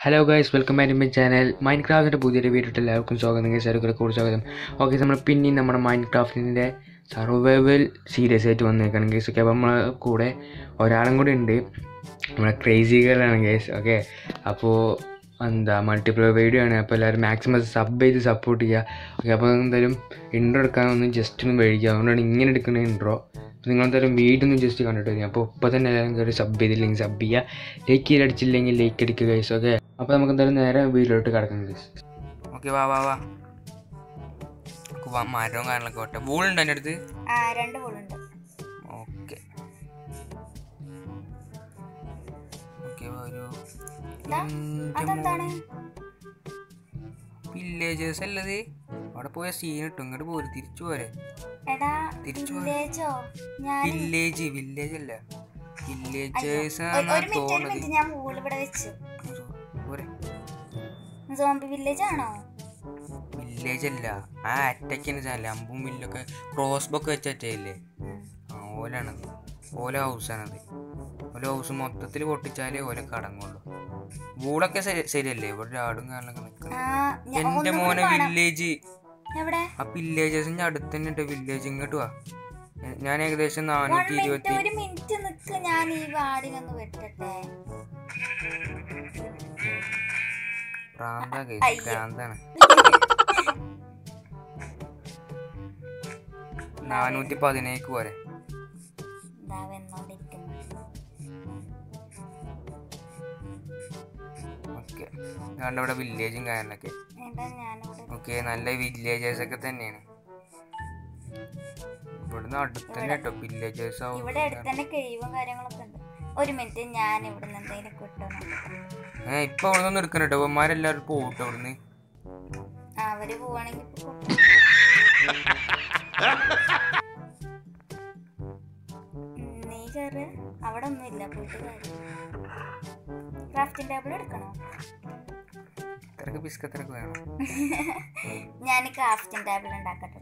Hello guys, welcome back to my channel. മൈൻക്രാഫ്റ്റിൻ്റെ പുതിയൊരു വീഡിയോട്ട് എല്ലാവർക്കും സ്വാഗതം. ഗൈസ് എല്ലാവർക്കും കൂടി സ്വാഗതം. ഓക്കെ, നമ്മൾ പിന്നെയും നമ്മുടെ മൈൻക്രാഫ്റ്റിൻ്റെ സർവൈവൽ സീരീസ് ആയിട്ട് വന്നേക്കാണ് ഗൈസ്. ഓക്കെ, അപ്പോൾ നമ്മളെ കൂടെ ഒരാളും കൂടി ഉണ്ട്, നമ്മളെ ക്രേസി ഗേളാണ് ഗൈസ്. ഓക്കെ, അപ്പോൾ മൾട്ടിപ്ലയർ വീഡിയോ ആണ്. അപ്പോൾ എല്ലാവരും മാക്സിമം സബ് ചെയ്ത് സപ്പോർട്ട് ചെയ്യുക. ഓക്കെ, അപ്പോൾ എന്തായാലും ഇൻട്രോ എടുക്കാനൊന്നും ജസ്റ്റ് ഒന്ന് വഴിക്കുക, അതുകൊണ്ടാണ് ഇങ്ങനെ എടുക്കുന്ന ഇൻട്രോ. അപ്പോൾ നിങ്ങളെന്തായാലും വീഡിയോ ഒന്ന് ജസ്റ്റ് കണ്ടിട്ട് വരിക. അപ്പോൾ ഇപ്പോൾ തന്നെ എല്ലാവരും കയറി സബ് ചെയ്തില്ലെങ്കിൽ സബ് ചെയ്യുക, ലൈക്ക് ചെയ്തടിച്ചില്ലെങ്കിൽ ലൈക്ക് അടിക്കുക ഗൈസ്. ഓക്കെ, അപ്പോൾ നമുക്ക് എന്തായാലും നേരെ വീഡിയോട്ട് കിടക്കാം ഗൈസ്. ഓക്കെ, വാ മരവും കാര്യങ്ങളൊക്കെ ഓട്ടെ. ബോളുണ്ട് എൻ്റെ അടുത്ത്? 2 ബോളുണ്ട്. ഓക്കെ ഒരു വില്ലേജേഴ്സ് അല്ലത്, അവിടെ പോയ സീൻ കിട്ടും. ഇങ്ങോട്ട് പോര്, തിരിച്ചു പോരെ. വില്ലേജ് അല്ല, വില്ലേജേഴ്സ് തോന്നുന്നത്. വില്ലേജ് അല്ല, ആ അറ്റക്കിന് ചാനല്ലേ, അമ്പും വില്ലൊക്കെ ക്രോസ് ബൊക്കെ വെച്ച അറ്റയില്ലേ, ഓലാണത്. ഓല ഹൗസാണത്. ഓല ഹൗസ് മൊത്തത്തിൽ പൊട്ടിച്ചാലേ ഓല കടങ്ങുള്ളൂ. വൂളൊക്കെ ശരിയല്ലേ, ഇവിടെ ആടും കാരണമൊക്കെ നിൽക്കുന്നത്. എന്റെ മോനെ വില്ലേജ്, ആ വില്ലേജേഴ്സിന്റെ അടുത്ത് തന്നെ ഉണ്ട് വില്ലേജ്. ഇങ്ങോട്ട് വാ, ഞാൻ ഏകദേശം 420. പ്രാന്താണ്. 417 പോരെ. ഓക്കെ, ഇവിടെ വില്ലേജും കാര്യങ്ങളൊക്കെ. ഓക്കെ, നല്ല വില്ലേജേഴ്സ് ഒക്കെ തന്നെയാണ്. ഇവിടുന്ന് അടുത്ത് തന്നെ കേട്ടോ വില്ലേജേഴ്സ്. ഇപ്പൊ അവിടെ നിന്ന് എടുക്കണം കേട്ടോ, ഇവന്മാരെല്ലാവരും പോകട്ടോ ഇവിടുന്ന്. അവര് പോവാണെങ്കിൽ നീ കയറ്, അവിടെ ഒന്നും ഇല്ല. പോയിട്ട് ക്രാഫ്റ്റിംഗ് ടേബിൾ എടുക്കണോ? ബിസ്ക്കറ്റൊക്കെ വേണം. ഞാൻ ക്രാഫ്റ്റിംഗ് ടേബിൾ ഉണ്ടാക്കട്ടെ.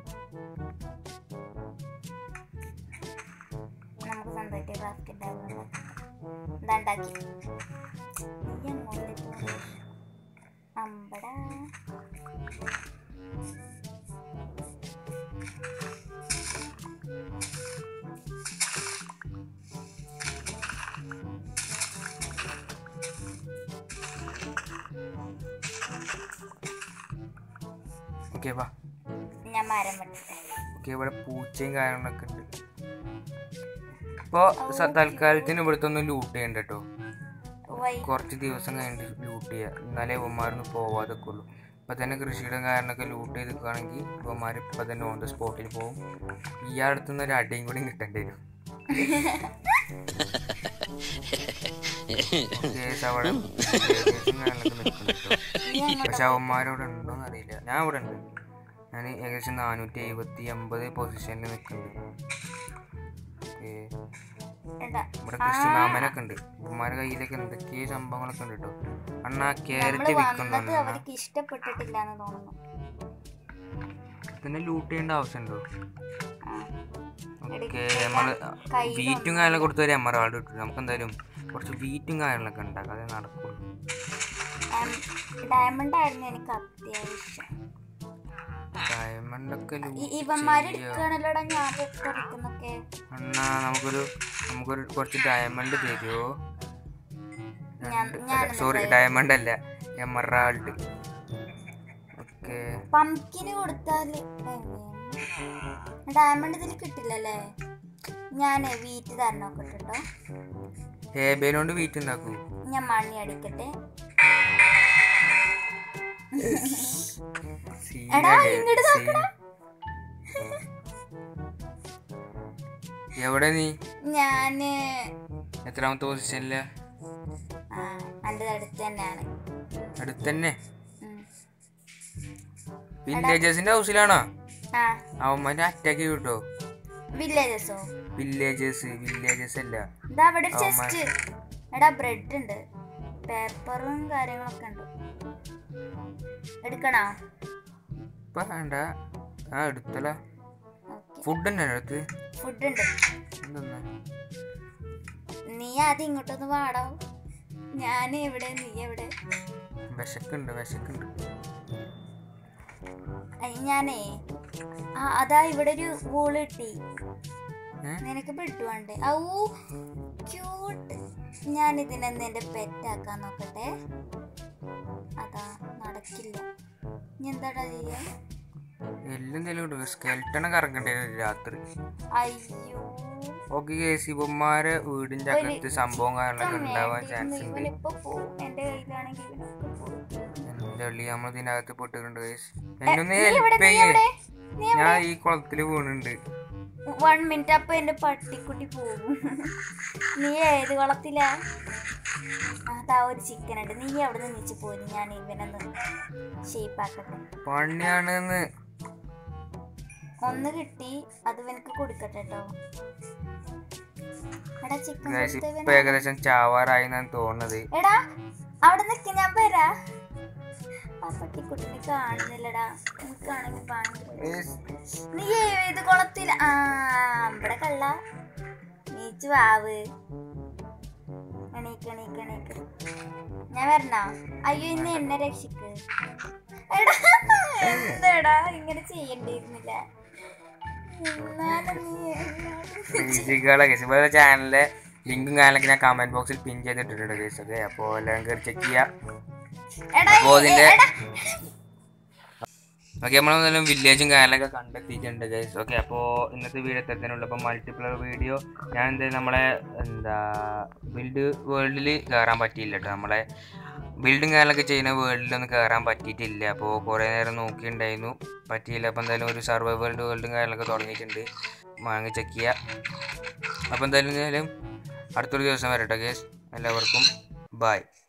നമുക്ക് സ്വന്തമായിട്ട് ക്രാഫ്റ്റിംഗ് ടേബിൾ ഉണ്ടാക്കി. അമ്പടാ, ഓക്കെ വാ, ഞാൻ മരം വെട്ടട്ടെ. ഓക്കെ, ഇവിടെ പൂച്ചയും കാര്യങ്ങളൊക്കെ ഉണ്ട്. ഇപ്പോൾ തൽക്കാലത്തിന് ഇവിടുത്തെ ഒന്നും ലൂട്ട് ചെയ്യണ്ട കേട്ടോ. കുറച്ച് ദിവസം കഴിഞ്ഞിട്ട് ലൂട്ട് ചെയ്യുക, എന്നാലേ ഇവന്മാരൊന്നും പോവാതൊക്കെ ഉള്ളൂ. ഇപ്പം തന്നെ കൃഷിയുടെ കാരണമൊക്കെ ലൂട്ട് ചെയ്തിരിക്കുകയാണെങ്കിൽ ഇവന്മാർ ഇപ്പം തന്നെ ഓൺ ദ സ്പോട്ടിൽ പോകും. ഈ അടുത്തുനിന്ന് ഒരു അടിയും കൂടി കിട്ടേണ്ടി വരും. അവിടെ കാര്യങ്ങളൊക്കെ നിൽക്കുന്നു കേട്ടോ. പക്ഷെ അവന്മാരവിടെ ഉണ്ടോയെന്ന് അറിയില്ല. ഞാൻ ഇവിടെ ഉണ്ട്. ഞാൻ ഏകദേശം 470 പൊസിഷനിൽ നിൽക്കുന്നുണ്ട്. ഇവിടെ കൃഷിമാമനൊക്കെ ഉണ്ട്. ഇവന്മാരുടെ കയ്യിലൊക്കെ എന്തൊക്കെയോ സംഭവങ്ങളൊക്കെ ഉണ്ട് കേട്ടോ. അണ്ണാ ക്യാരറ്റ് വിൽക്കുന്നുണ്ട്. പിന്നെ ലൂട്ട് ചെയ്യേണ്ട ആവശ്യമുണ്ടോ? ഓക്കെ, നമ്മള് വീറ്റും കാര്യങ്ങളൊക്കെ കൊടുത്ത് ഒരു എമറാൾഡ് കിട്ടും. നമുക്ക് എന്തായാലും കുറച്ച് വീറ്റും കാര്യങ്ങളൊക്കെ ഉണ്ടാക്കാം, അതേ നടക്കുള്ളൂ. ഡയമണ്ട് ആയിരുന്നു എനിക്ക് അത്യാവശ്യം. ഡയമണ്ടൊക്കെ അണ്ണാ നമുക്കൊരു കുറച്ച് ഡയമണ്ട് തരുമോ? സോറി, ഡയമണ്ട് അല്ല, എമറാൾഡ്. ഓക്കെ, പംകിന് കൊടുത്താല് ഡയമണ്ട് ഇതിൽ കിട്ടില്ലല്ലേ? ഞാൻ വീറ്റ് തരണോക്കെ കേട്ടോ. ഹേബേലോണ്ട് വീറ്റ് ഉണ്ടാക്കൂ. ഞാൻ മണി അടിക്കട്ടെ. എവിടെ നീ? ഞാന് എത്രാമത്തെ പൊസിഷനില? അടുത്ത് തന്നെയാണ്. അടുത്ത് തന്നെ വില്ലേജേഴ്സിന്റെ ഹൗസിലാണോ? അവന്മാരെ അറ്റാക്ക് ചെയ്യൂട്ടോ. വില്ലേജേഴ്സ് അല്ല. ബ്രെഡ് ഉണ്ട്, പേപ്പറും കാര്യങ്ങളൊക്കെ ഉണ്ട്. എടുക്കണോ? ഇപ്പൊ വേണ്ട, എടുത്തല. ഫുഡ് ഉണ്ട് അടുത്ത്. ഫുഡ് ഉണ്ട്. നീ ആദ്യം ഇങ്ങോട്ടൊന്ന് വാടാ. ഞാൻ എവിടെ, നീ എവിടെ? വിശക്കുണ്ട്. ഞാനേ അതാ ഇവിടെ ഒരു വൂള് കിട്ടി. നിനക്ക് ബെഡ് വേണ്ടേ? ഔ ക്യൂട്ട്. ഞാൻ ഇതിനെന്ന് എന്റെ പെറ്റാക്കാൻ നോക്കട്ടെ. അതാ നടക്കില്ല. ഇനി എന്താടാ ചെയ്യാ? എല്ലാം സ്കെൽട്ടനെ കറങ്ങണ്ടേ രാത്രി. അയ്യോ ഓക്കെ ഗൈസ്, ഇവന്മാരെ വീടിന്റെ അകത്ത് സംഭവം കാര്യങ്ങളൊക്കെ ഉണ്ടാവാൻ ചാൻസ് ഉണ്ട്. നമ്മൾ ഇതിനകത്ത് പൊട്ടിട്ടുണ്ട് ഗൈസ്. എന്നൊന്ന് ഹെൽപ്പ് ചെയ്യേ, ഞാൻ ഈ കുളത്തില് വീണുണ്ട്. 1 മിനിറ്റ്. അപ്പൊ എന്റെ പട്ടിക്കുട്ടി പോകും. നീ ഏത് കുളത്തിലാ? അതാ ഒരു ചിക്കൻ ഉണ്ട്. നീ അവിടെ നിന്ന് നീച്ച് പോയി. ഞാൻ ഇവനൊന്ന് ഷേപ്പാക്കട്ടെ. പണിയാണെന്ന് ഒന്ന് കിട്ടി, അത് ഇവനക്ക് കൊടുക്കട്ടെ കേട്ടോ. എടാ ചിക്കൻ ഇപ്പൊ ഏകദേശം ചാവാറായി എന്നാണ് തോന്നുന്നത്. എടാ അവിടെ നിൽക്ക്, ഞാൻ വരാ. ആ പട്ടിക്കുട്ടിനെ കാണുന്നില്ലടാ. എനിക്കാണെങ്കിൽ നീ ഏത് കുളത്തില? ഇവിടെ കള്ള നീച്ച് വാവ്. എണീക്ക്. ഞാൻ വരണോ? അയ്യോ ഇന്ന് എന്നെ രക്ഷിക്ക്. എടാ എന്താടാ ഇങ്ങനെ ചെയ്യണ്ടിരുന്നില്ല. ചാനലിലെ ലിങ്കും കാര്യങ്ങളൊക്കെ ഞാൻ കമന്റ് ബോക്സിൽ പിൻ ചെയ്തിട്ടുണ്ട് ഗൈസ്. ഓക്കെ, അപ്പോൾ എല്ലാം കയറി ചെക്ക് ചെയ്യാം. അപ്പോൾ ഇതിന്റെ ഓക്കെ, നമ്മളെന്തായാലും വില്ലേജും കാര്യങ്ങളൊക്കെ കണ്ടെത്തിയിട്ടുണ്ട് ഗൈസ്. ഓക്കെ, അപ്പോൾ ഇന്നത്തെ വീഡിയോ എത്തത്തിനുള്ളൂ. അപ്പോൾ മൾട്ടിപ്ലർ വീഡിയോ ഞാൻ എന്തായാലും നമ്മളെ ബിൽഡ് വേൾഡിൽ കയറാൻ പറ്റിയില്ല കേട്ടോ. നമ്മളെ ബിൽഡും കാര്യങ്ങളൊക്കെ ചെയ്യുന്ന വേൾഡിലൊന്നും കയറാൻ പറ്റിയിട്ടില്ല. അപ്പോൾ കുറേ നേരം നോക്കിയിട്ടുണ്ടായിരുന്നു, പറ്റിയില്ല. അപ്പോൾ എന്തായാലും ഒരു സർവൈവൽ വേൾഡും കാര്യങ്ങളൊക്കെ തുടങ്ങിയിട്ടുണ്ട്. വാങ്ങി ചെക്ക് ചെയ്യുക. അപ്പോൾ എന്തായാലും അടുത്തൊരു ദിവസം വരട്ടെ ഗൈസ്. എല്ലാവർക്കും ബൈ.